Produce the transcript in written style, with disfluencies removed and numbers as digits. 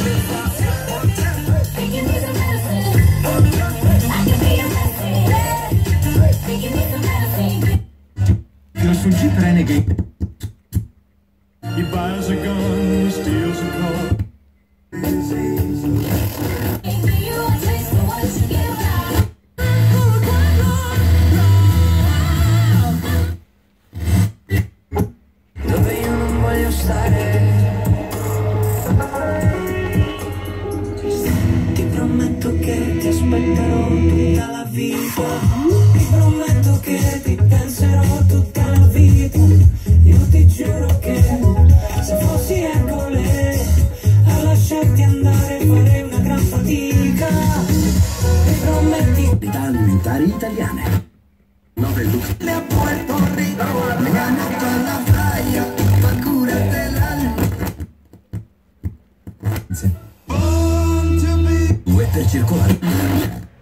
Sul Jeep Renegade. He buys a gun, steals a car. Dove io non voglio stare. Ti prometto che ti aspetterò tutta la vita. Ti prometto che ti penserò tutta la vita. Io ti giuro che se fossi Ercole a lasciarti andare farei una gran fatica. Mi prometti Qualità alimentari italiane. 9 Lux. le a Puerto Rico, me gano toda la playa, pa' curarte el alma. Due per circolare.